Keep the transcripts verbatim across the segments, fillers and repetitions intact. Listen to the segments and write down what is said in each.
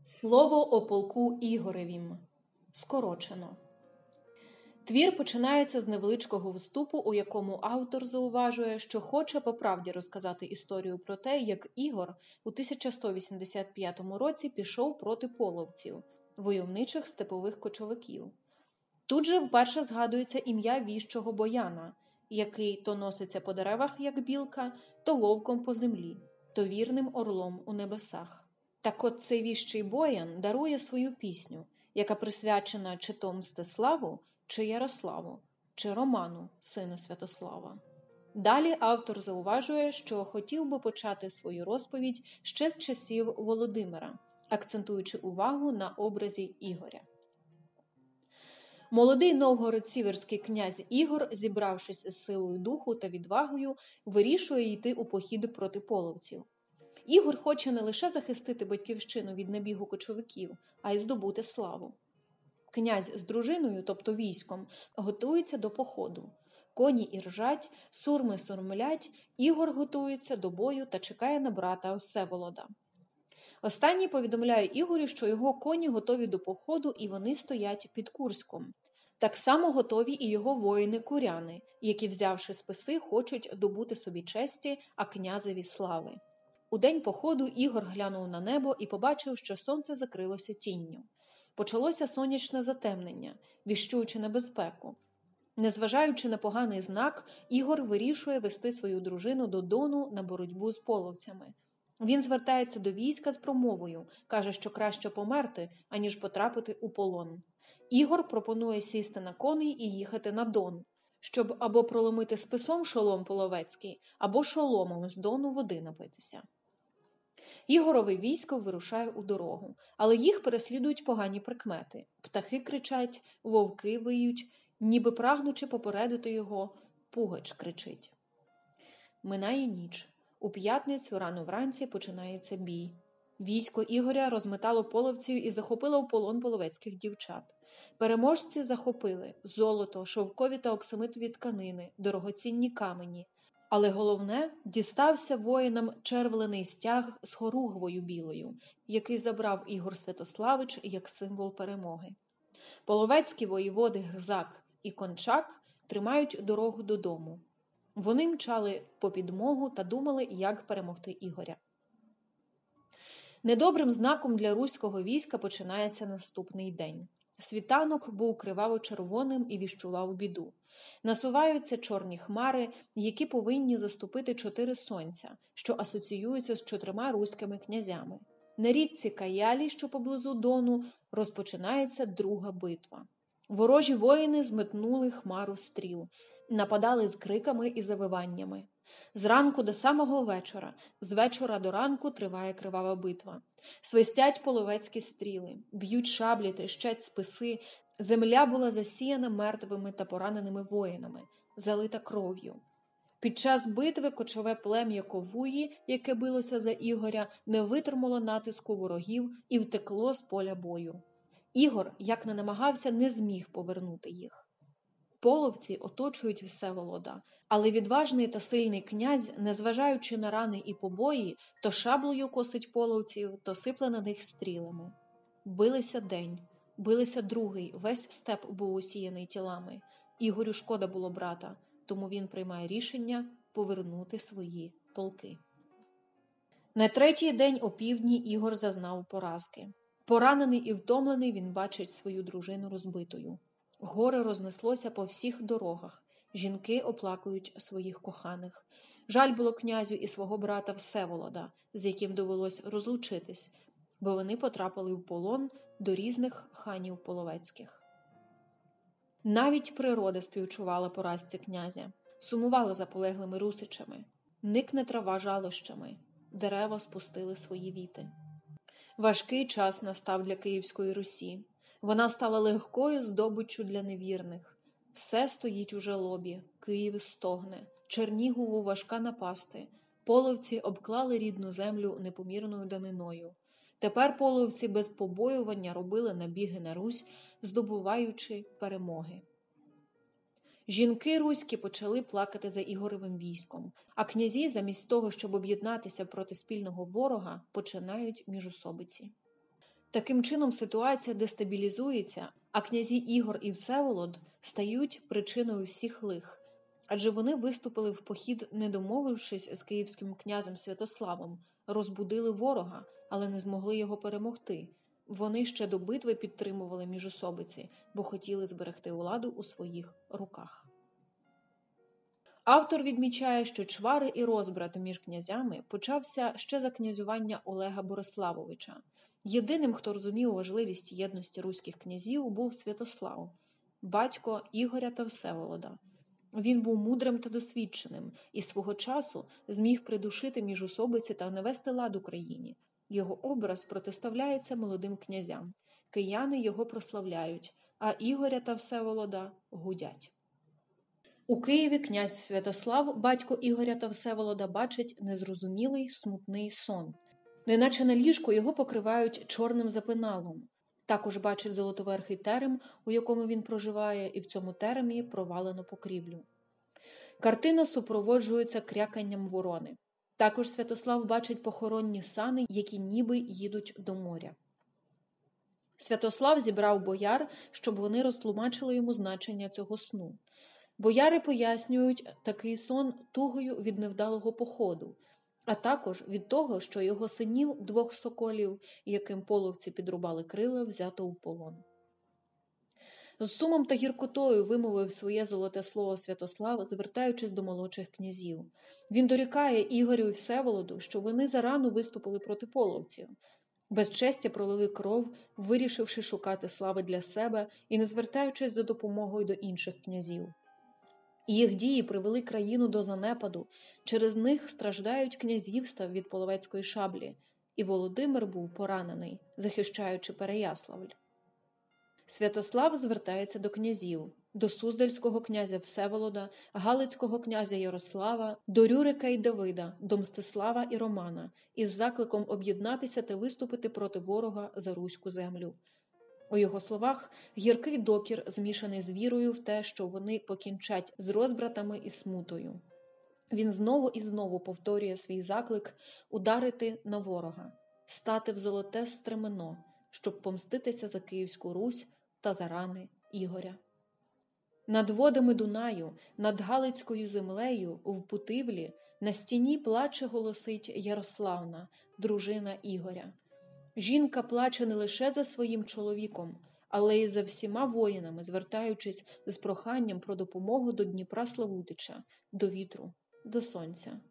Слово о полку Ігоревім. Скорочено. Твір починається з невеличкого вступу, у якому автор зауважує, що хоче по правді розказати історію про те, як Ігор у тисяча сто вісімдесят п'ятому році пішов проти половців, войовничих степових кочовиків. Тут же вперше згадується ім'я віщого Бояна, який то носиться по деревах, як білка, то вовком по землі, то вірним орлом у небесах. Так от цей віщий Боян дарує свою пісню, яка присвячена чи то Мстиславу, чи Ярославу, чи Роману, сину Святослава. Далі автор зауважує, що хотів би почати свою розповідь ще з часів Володимира, акцентуючи увагу на образі Ігоря. Молодий новгород-сіверський князь Ігор, зібравшись із силою духу та відвагою, вирішує йти у похід проти половців. Ігор хоче не лише захистити батьківщину від набігу кочовиків, а й здобути славу. Князь з дружиною, тобто військом, готується до походу. Коні іржать, сурми сурмлять, Ігор готується до бою та чекає на брата Всеволода. Останній повідомляє Ігорю, що його коні готові до походу і вони стоять під Курськом. Так само готові і його воїни-куряни, які, взявши списи, хочуть добути собі честі, а князеві слави. У день походу Ігор глянув на небо і побачив, що сонце закрилося тінню. Почалося сонячне затемнення, віщуючи небезпеку. Незважаючи на поганий знак, Ігор вирішує вести свою дружину до Дону на боротьбу з половцями. Він звертається до війська з промовою, каже, що краще померти, аніж потрапити у полон. Ігор пропонує сісти на коней і їхати на Дон, щоб або проломити списом шолом половецький, або шоломом з Дону води напитися. Ігорове військо вирушає у дорогу, але їх переслідують погані прикмети. Птахи кричать, вовки виють, ніби прагнучи попередити його, пугач кричить. Минає ніч. У п'ятницю рано вранці починається бій. Військо Ігоря розметало половців і захопило в полон половецьких дівчат. Переможці захопили золото, шовкові та оксамитові тканини, дорогоцінні камені. Але головне, дістався воїнам червлений стяг з хоругвою білою, який забрав Ігор Святославич як символ перемоги. Половецькі воєводи Гзак і Кончак тримають дорогу додому. Вони мчали по підмогу та думали, як перемогти Ігоря. Недобрим знаком для руського війська починається наступний день. Світанок був криваво-червоним і віщував біду. Насуваються чорні хмари, які повинні заступити чотири сонця, що асоціюються з чотирма руськими князями. На річці Каялі, що поблизу Дону, розпочинається друга битва. Ворожі воїни зметнули хмару стріл, нападали з криками і завиваннями. Зранку до самого вечора, з вечора до ранку триває кривава битва. Свистять половецькі стріли, б'ють шаблі, тріщать списи. Земля була засіяна мертвими та пораненими воїнами, залита кров'ю. Під час битви кочове плем'я Ковуї, яке билося за Ігоря, не витримало натиску ворогів і втекло з поля бою. Ігор, як не намагався, не зміг повернути їх. Половці оточують Всеволода, але відважний та сильний князь, незважаючи на рани і побої, то шаблею косить половців, то сипле на них стрілами. Билися день, билися другий, весь степ був усіяний тілами. Ігорю шкода було брата, тому він приймає рішення повернути свої полки. На третій день опівдні Ігор зазнав поразки. Поранений і втомлений він бачить свою дружину розбитою. Горе рознеслося по всіх дорогах. Жінки оплакують своїх коханих. Жаль було князю і свого брата Всеволода, з яким довелось розлучитись, бо вони потрапили в полон до різних ханів половецьких. Навіть природа співчувала поразці князя, сумувала за полеглими русичами. Никне трава жалощами, дерева спустили свої віти. Важкий час настав для Київської Русі. Вона стала легкою здобиччю для невірних. Все стоїть у жалобі, Київ стогне, Чернігову важка напасти. Половці обклали рідну землю непомірною даниною. Тепер половці без побоювання робили набіги на Русь, здобуваючи перемоги. Жінки руські почали плакати за Ігоревим військом, а князі, замість того, щоб об'єднатися проти спільного ворога, починають міжусобиці. Таким чином ситуація дестабілізується, а князі Ігор і Всеволод стають причиною всіх лих. Адже вони виступили в похід, не домовившись з київським князем Святославом, розбудили ворога, але не змогли його перемогти. Вони ще до битви підтримували міжособиці, бо хотіли зберегти владу у своїх руках. Автор відмічає, що чвари і розбрат між князями почався ще за князювання Олега Бориславовича. Єдиним, хто розумів важливість єдності руських князів, був Святослав, батько Ігоря та Всеволода. Він був мудрим та досвідченим і свого часу зміг придушити міжособиці та навести лад у країні. Його образ протиставляється молодим князям. Кияни його прославляють, а Ігоря та Всеволода гудять. У Києві князь Святослав, батько Ігоря та Всеволода, бачить незрозумілий, смутний сон. Неначе на ліжку його покривають чорним запиналом. Також бачить золотоверхий терем, у якому він проживає, і в цьому теремі провалено покрівлю. Картина супроводжується кряканням ворони. Також Святослав бачить похоронні сани, які ніби їдуть до моря. Святослав зібрав бояр, щоб вони розтлумачили йому значення цього сну. Бояри пояснюють такий сон тугою від невдалого походу, а також від того, що його синів, двох соколів, яким половці підрубали крила, взято у полон. З сумом та гіркотою вимовив своє золоте слово Святослав, звертаючись до молодших князів. Він дорікає Ігорю і Всеволоду, що вони зарано виступили проти половців. Безчестя пролили кров, вирішивши шукати слави для себе і не звертаючись за допомогою до інших князів. Їх дії привели країну до занепаду, через них страждають князівства від половецької шаблі, і Володимир був поранений, захищаючи Переяславль. Святослав звертається до князів, до Суздальського князя Всеволода, Галицького князя Ярослава, до Рюрика і Давида, до Мстислава і Романа, із закликом об'єднатися та виступити проти ворога за руську землю. У його словах гіркий докір, змішаний з вірою в те, що вони покінчать з розбратами і смутою. Він знову і знову повторює свій заклик ударити на ворога, стати в золоте стремено, щоб помститися за Київську Русь та за рани Ігоря. Над водами Дунаю, над Галицькою землею, в Путивлі, на стіні плаче голосить Ярославна, дружина Ігоря. Жінка плаче не лише за своїм чоловіком, але й за всіма воїнами, звертаючись з проханням про допомогу до Дніпра Славутича, до вітру, до сонця.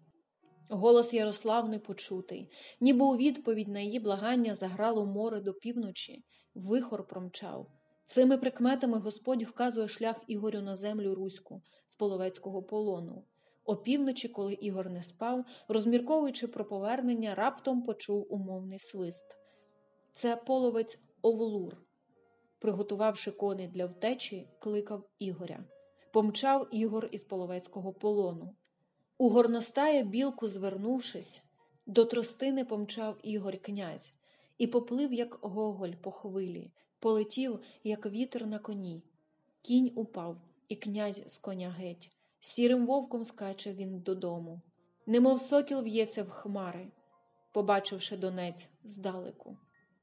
Голос Ярославни почутий, ніби у відповідь на її благання заграло море до півночі, вихор промчав. Цими прикметами Господь вказує шлях Ігорю на землю руську з половецького полону. Опівночі, коли Ігор не спав, розмірковуючи про повернення, раптом почув умовний свист. Це половець Овлур, приготувавши коней для втечі, кликав Ігоря. Помчав Ігор із половецького полону. У горностая білку звернувшись, до тростини помчав Ігор князь, і поплив, як гоголь по хвилі, полетів, як вітер на коні. Кінь упав, і князь з коня геть. Сірим вовком скаче він додому. Немов сокіл в'ється в хмари, побачивши Донець здалеку.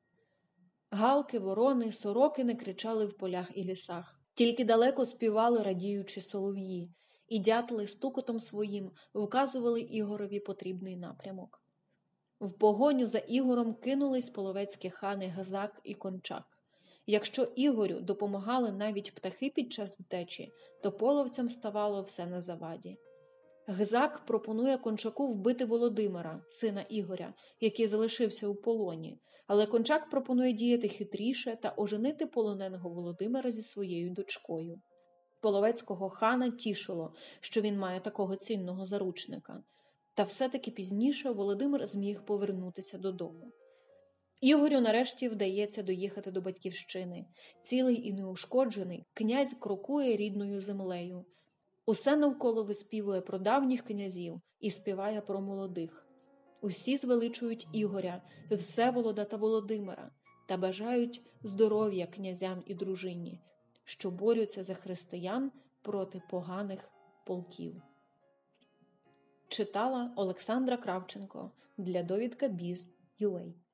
Галки, ворони, сороки не кричали в полях і лісах. Тільки далеко співали, радіючи солов'ї, і дятли стукотом своїм вказували Ігорові потрібний напрямок. В погоню за Ігором кинулись половецькі хани Газак і Кончак. Якщо Ігорю допомагали навіть птахи під час втечі, то половцям ставало все на заваді. Гзак пропонує Кончаку вбити Володимира, сина Ігоря, який залишився у полоні, але Кончак пропонує діяти хитріше та оженити полоненого Володимира зі своєю дочкою. Половецького хана тішило, що він має такого цінного заручника. Та все-таки пізніше Володимир зміг повернутися додому. Ігорю нарешті вдається доїхати до батьківщини. Цілий і неушкоджений, князь крокує рідною землею. Усе навколо виспівує про давніх князів і співає про молодих. Усі звеличують Ігоря, Всеволода та Володимира та бажають здоров'я князям і дружині, що борються за християн проти поганих полків. Читала Олександра Кравченко для довідка біз точка ю а.